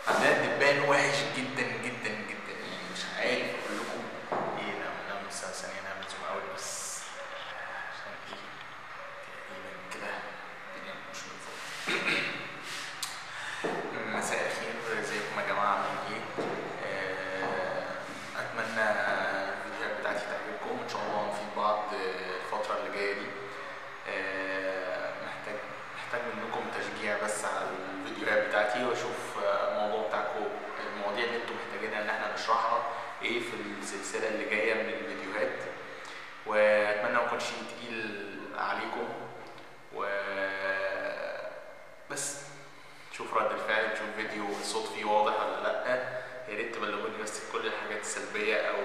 عندنا الدبان وحش جدا جدا جدا، يعني مش عارف اقول لكم ايه. نعمل بس ثانيه، نعمل زوم اوت بس عشان ايه تقريبا كده الدنيا مش مظبوطه. مساء الخير، ازيكم يا جماعه، عاملين ايه؟ اتمنى الفيديوهات بتاعتي تعجبكم، ان شاء الله نفيد بعض الفتره اللي جايه دي. محتاج منكم تشجيع بس على الفيديوهات بتاعتي، واشوف الموضوع بتاعكم، المواضيع اللي انتم محتاجينها ان احنا نشرحها ايه في السلسله اللي جايه من الفيديوهات. واتمنى ما اكونش تقيل عليكم، و بس نشوف رد الفعل، نشوف فيديو الصوت فيه واضح ولا لا. يا ريت تبلغوني بس كل الحاجات السلبيه او